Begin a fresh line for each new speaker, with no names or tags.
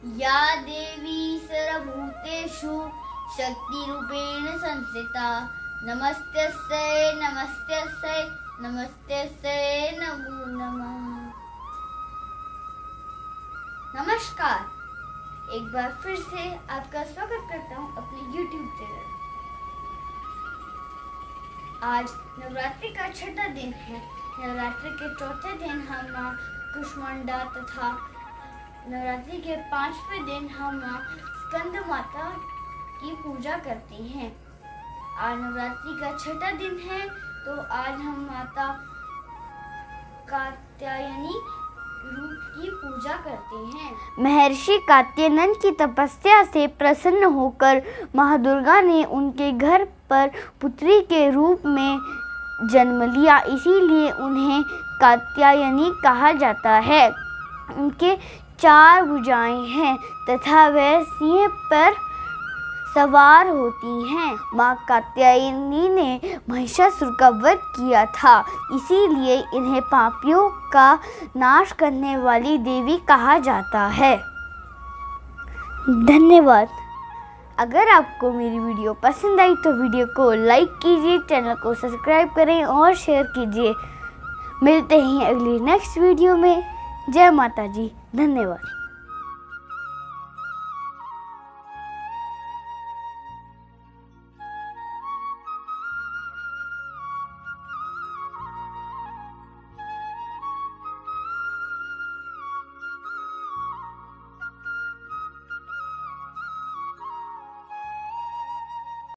या देवी सर्वभूतेषु शक्तिरूपेण संस्थिता नमस्तस्यै नमस्तस्यै नमस्तस्यै नमो नमः। नमस्कार, एक बार फिर से आपका स्वागत करता हूँ अपने YouTube चैनल। आज नवरात्रि का छठा दिन है। नवरात्रि के चौथे दिन हम माँ कुष्मांडा तथा नवरात्रि के 5वें दिन हम माँ स्कंद माता की पूजा करते हैं। आज नवरात्रि का छठा दिन है, तो आज हम माता कात्यायनी रूप की पूजा करते हैं।
महर्षि कात्यायन की तपस्या से प्रसन्न होकर माँ दुर्गा ने उनके घर पर पुत्री के रूप में जन्म लिया, इसीलिए उन्हें कात्यायनी कहा जाता है। उनके 4 भुजाएं हैं तथा वह सिंह पर सवार होती हैं। माँ कात्यायनी ने महिषासुर का वध किया था, इसीलिए इन्हें पापियों का नाश करने वाली देवी कहा जाता है। धन्यवाद। अगर आपको मेरी वीडियो पसंद आई तो वीडियो को लाइक कीजिए, चैनल को सब्सक्राइब करें और शेयर कीजिए। मिलते हैं अगली नेक्स्ट वीडियो में। जय माता जी। धन्यवाद।